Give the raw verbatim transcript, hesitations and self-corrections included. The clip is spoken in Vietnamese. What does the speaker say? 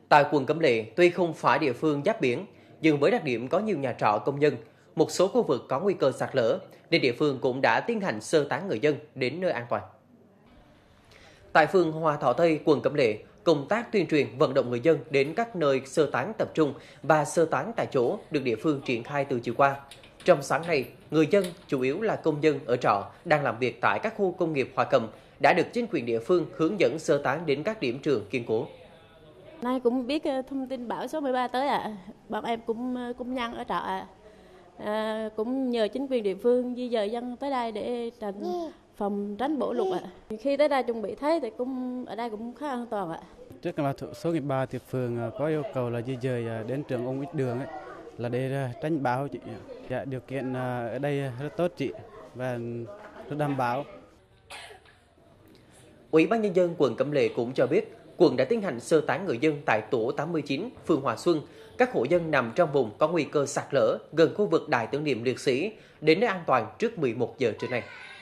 Tại quận Cẩm Lệ, tuy không phải địa phương giáp biển, nhưng với đặc điểm có nhiều nhà trọ công nhân, một số khu vực có nguy cơ sạt lở, nên địa phương cũng đã tiến hành sơ tán người dân đến nơi an toàn. Tại phường Hòa Thọ Tây, quận Cẩm Lệ, công tác tuyên truyền vận động người dân đến các nơi sơ tán tập trung và sơ tán tại chỗ được địa phương triển khai từ chiều qua. Trong sáng nay, người dân, chủ yếu là công nhân ở trọ đang làm việc tại các khu công nghiệp Hòa Cầm, đã được chính quyền địa phương hướng dẫn sơ tán đến các điểm trường kiên cố. Nay cũng biết thông tin bão số mười ba tới ạ, à. Bọn em cũng cũng nhân ở trọ ạ. À. À, cũng nhờ chính quyền địa phương di dời dân tới đây để tránh phòng tránh bão lụt ạ. À. Khi tới đây chuẩn bị thấy thì cũng ở đây cũng khá an toàn ạ. À. Trước là số mười ba thì phường có yêu cầu là di dời đến trường Ung Ích Đường ấy, là để tránh bão chị. Dạ, điều kiện ở đây rất tốt chị và rất đảm bảo. Ủy ban nhân dân quận Cẩm Lệ cũng cho biết, quận đã tiến hành sơ tán người dân tại tổ tám mươi chín, phường Hòa Xuân, các hộ dân nằm trong vùng có nguy cơ sạt lở gần khu vực đài tưởng niệm liệt sĩ đến nơi an toàn trước mười một giờ trưa nay.